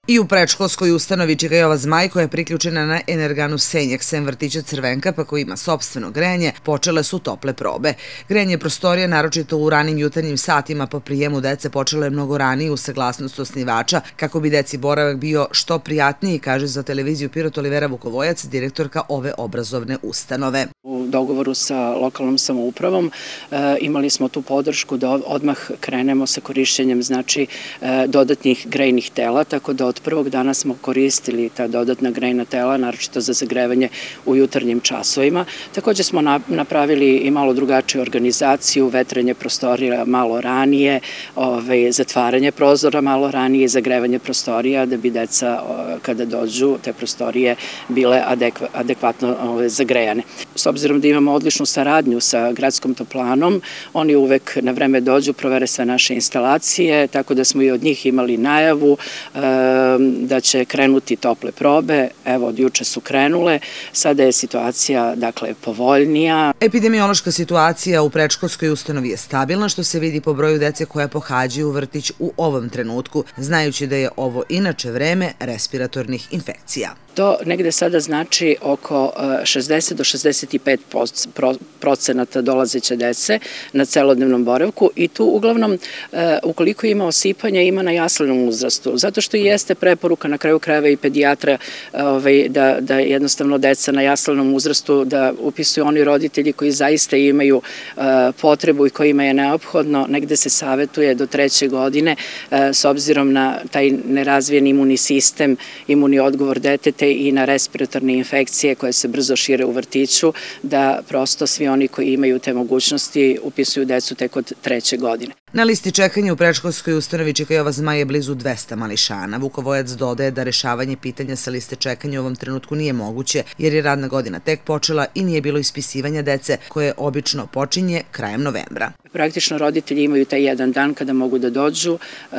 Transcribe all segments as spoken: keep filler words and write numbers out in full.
I u predškolskoj ustanovi Čikajova Zmaj, koja je priključena na energanu Senjak, sem vrtića Crvenka, pa koji ima sopstveno grejanje, počele su tople probe. Grejanje prostorija, naročito u ranim jutarnjim satima po prijemu dece, počelo je mnogo ranije u saglasnost osnivača, kako bi deci boravak bio što prijatniji, kaže za televiziju Pirot Olivera Vukovojac, direktorka ove obrazovne ustanove. U dogovoru sa lokalnom samoupravom imali smo tu podršku da odmah krenemo sa korišćenjem znači dodatnih grejnih tela, tako da od prvog dana smo koristili ta dodatna grejna tela, naročito za zagrevanje u jutarnjim časovima. Također smo napravili i malo drugačiju organizaciju, vetranje prostorija malo ranije, zatvaranje prozora malo ranije, zagrevanje prostorija da bi deca kada dođu te prostorije bile adekvatno zagrejane. S obzirom da imamo odličnu saradnju sa gradskom toplanom, oni uvek na vreme dođu, provere sve naše instalacije, tako da smo i od njih imali najavu da će krenuti tople probe. Evo, od juče su krenule, sada je situacija, dakle, povoljnija. Epidemiološka situacija u predškolskoj ustanovi je stabilna, što se vidi po broju dece koja pohađaju vrtić u ovom trenutku, znajući da je ovo inače vreme respiratornih infekcija. To negde sada znači oko šezdeset do šezdeset pet procenata dolazeće dece na celodnevnom boravku i tu uglavnom ukoliko ima osipanja ima na jaslenom uzrastu, zato što i jeste preporuka na kraju krajeva i pedijatra da jednostavno deca na jaslenom uzrastu da upisuju oni roditelji koji zaista imaju potrebu i kojima je neophodno, negde se savetuje do treće godine s obzirom na taj nerazvijen imunni sistem, imunni odgovor deteta i na respiratorne infekcije koje se brzo šire u vrtiću, da prosto svi oni koji imaju te mogućnosti upisuju decu tek od treće godine. Na listi čekanja u predškolskoj ustanovi Čikajova Zmaj je blizu dvesta mališana. Vukovojac dodaje da rešavanje pitanja sa liste čekanja u ovom trenutku nije moguće, jer je radna godina tek počela i nije bilo ispisivanja dece, koje obično počinje krajem novembra. Praktično roditelji imaju taj jedan dan kada mogu da dođu,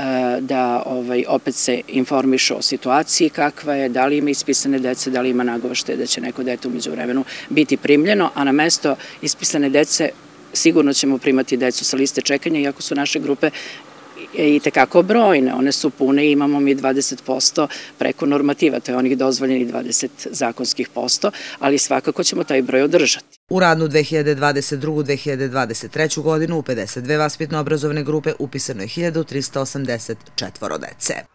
da opet se informišu o situaciji kakva je, da li ima ispisane dece, da li ima nagoveštaje da će neko dete umeđu vremenu biti primljeno, a na mesto ispisane dece sigurno ćemo primati decu sa liste čekanja, iako su naše grupe i tekako brojne, one su pune i imamo mi dvadeset posto preko normativa, to je onih dozvoljenih dvadeset zakonskih posto, ali svakako ćemo taj broj održati. U radnu dve hiljade dvadeset drugu do dve hiljade dvadeset treću godinu u pedeset dve vaspitno-obrazovne grupe upisano je hiljadu trista osamdeset četvoro dece.